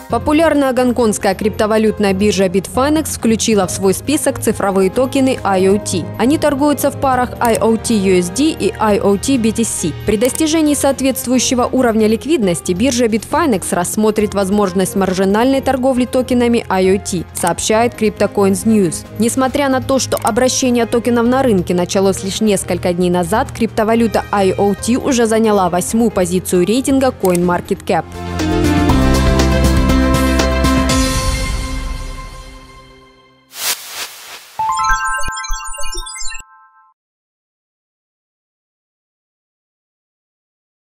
Популярная гонконгская криптовалютная биржа Bitfinex включила в свой список цифровые токены IoT. Они торгуются в парах IoT-USD и IoT-BTC. При достижении соответствующего уровня ликвидности биржа Bitfinex рассмотрит возможность маржинальной торговли токенами IoT, сообщает CryptoCoins News. Несмотря на то, что обращение токенов на рынке началось лишь несколько дней назад, криптовалюта IoT уже заняла 8-ю позицию рейтинга CoinMarketCap.